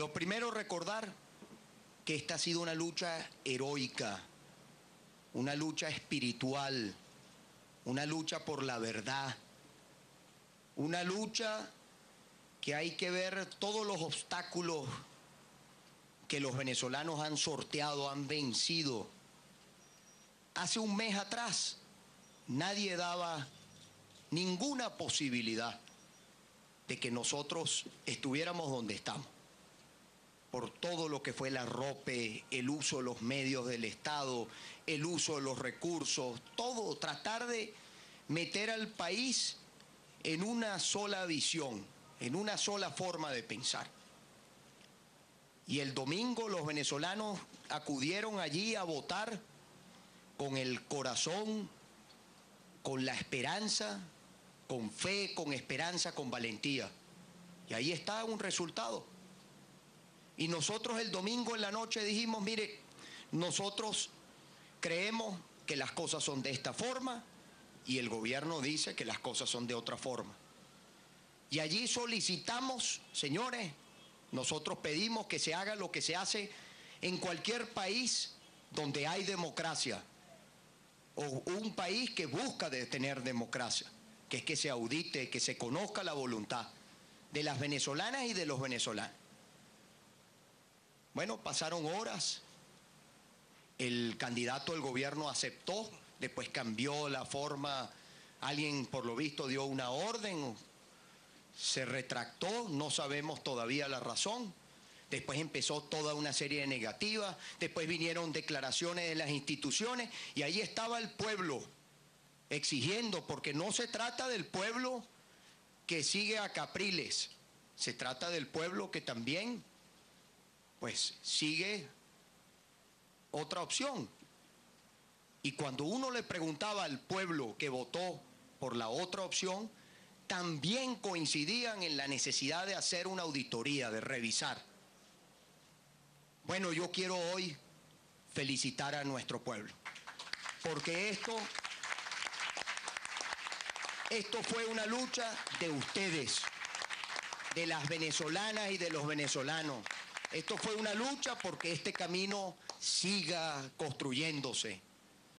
Lo primero, recordar que esta ha sido una lucha heroica, una lucha espiritual, una lucha por la verdad, una lucha que hay que ver todos los obstáculos que los venezolanos han sorteado, han vencido. Hace un mes atrás nadie daba ninguna posibilidad de que nosotros estuviéramos donde estamos, por todo lo que fue el arrope, el uso de los medios del Estado, el uso de los recursos, todo, tratar de meter al país en una sola visión, en una sola forma de pensar. Y el domingo los venezolanos acudieron allí a votar con el corazón, con la esperanza, con fe, con esperanza, con valentía. Y ahí está un resultado. Y nosotros el domingo en la noche dijimos, mire, nosotros creemos que las cosas son de esta forma y el gobierno dice que las cosas son de otra forma. Y allí solicitamos, señores, nosotros pedimos que se haga lo que se hace en cualquier país donde hay democracia, o un país que busca de tener democracia, que es que se audite, que se conozca la voluntad de las venezolanas y de los venezolanos. Bueno, pasaron horas, el candidato del gobierno aceptó, después cambió la forma, alguien por lo visto dio una orden, se retractó, no sabemos todavía la razón. Después empezó toda una serie de negativas, después vinieron declaraciones de las instituciones y ahí estaba el pueblo exigiendo, porque no se trata del pueblo que sigue a Capriles, se trata del pueblo que también pues sigue otra opción. Y cuando uno le preguntaba al pueblo que votó por la otra opción, también coincidían en la necesidad de hacer una auditoría, de revisar. Bueno, yo quiero hoy felicitar a nuestro pueblo, porque esto fue una lucha de ustedes, de las venezolanas y de los venezolanos. Esto fue una lucha porque este camino siga construyéndose.